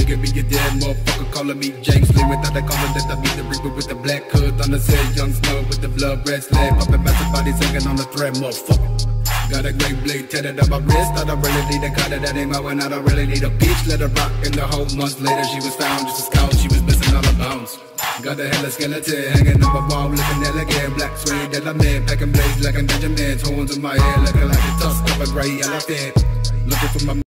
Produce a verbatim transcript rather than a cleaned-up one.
nigga be a dead motherfucker calling me James Lee without the collar that I be the reaper with the black hood. Thunder said young snow with the blood red slab. Poppin' massive bodies hanging on the thread, motherfucker. Got a great blade tatted on my wrist. I don't really need a cutter that ain't mine. I don't really need a bitch. Let her rock in the whole months later. She was found just a scout. She was missing all her bones. Got a hella skeleton hanging up a wall, looking elegant. Black suede that I'm in, packing blades like a Benjamin. Horns in my head, looking like the tusk of a gray elephant. Looking for my